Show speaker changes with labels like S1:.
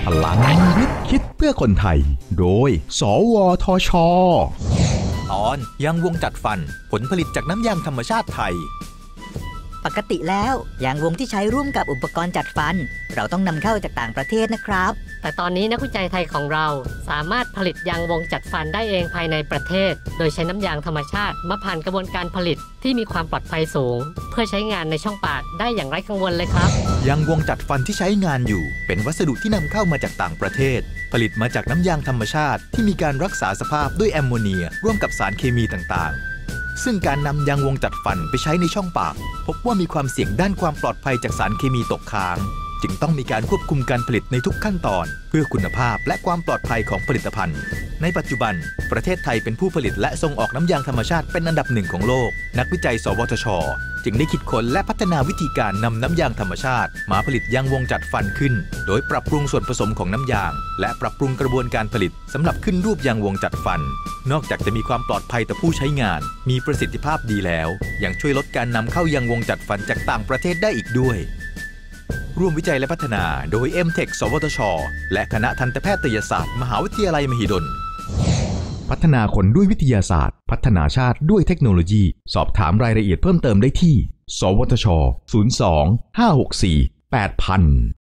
S1: ลังวิทย์คิดเพื่อคนไทยโดยสวทช.
S2: ตอนยางวงจัดฟันผลผลิตจากน้ำยางธรรมชาติไทย
S3: ปกติแล้วยางวงที่ใช้ร่วมกับอุปกรณ์จัดฟันเราต้องนำเข้าจากต่างประเทศนะครับ
S4: แต่ตอนนี้นักวิจัยไทยของเราสามารถผลิตยางวงจัดฟันได้เองภายในประเทศโดยใช้น้ำยางธรรมชาติมาผ่านกระบวนการผลิตที่มีความปลอดภัยสูงเพื่อใช้งานในช่องปากได้อย่างไร้กังวลเลยครับ
S2: ยางวงจัดฟันที่ใช้งานอยู่เป็นวัสดุที่นำเข้ามาจากต่างประเทศผลิตมาจากน้ำยางธรรมชาติที่มีการรักษาสภาพด้วยแอมโมเนียร่วมกับสารเคมีต่างๆซึ่งการนำยางวงจัดฟันไปใช้ในช่องปากพบว่ามีความเสี่ยงด้านความปลอดภัยจากสารเคมีตกค้างจึงต้องมีการควบคุมการผลิตในทุกขั้นตอนเพื่อคุณภาพและความปลอดภัยของผลิตภัณฑ์ในปัจจุบันประเทศไทยเป็นผู้ผลิตและส่งออกน้ำยางธรรมชาติเป็นอันดับหนึ่งของโลกนักวิจัยสวทช.จึงได้คิดค้นและพัฒนาวิธีการนำน้ำยางธรรมชาติมาผลิตยางวงจัดฟันขึ้นโดยปรับปรุงส่วนผสมของน้ำยางและปรับปรุงกระบวนการผลิตสำหรับขึ้นรูปยางวงจัดฟันนอกจากจะมีความปลอดภัยต่อผู้ใช้งานมีประสิทธิภาพดีแล้วยังช่วยลดการนำเข้ายางวงจัดฟันจากต่างประเทศได้อีกด้วยร่วมวิจัยและพัฒนาโดย M-Tech สวทช.และคณะทันตแพทยศาสตร์มหาวิทยาลัยมหิดล
S1: พัฒนาคนด้วยวิทยาศาสตร์พัฒนาชาติด้วยเทคโนโลยีสอบถามรายละเอียดเพิ่มเติมได้ที่สวทช. 02 564 8000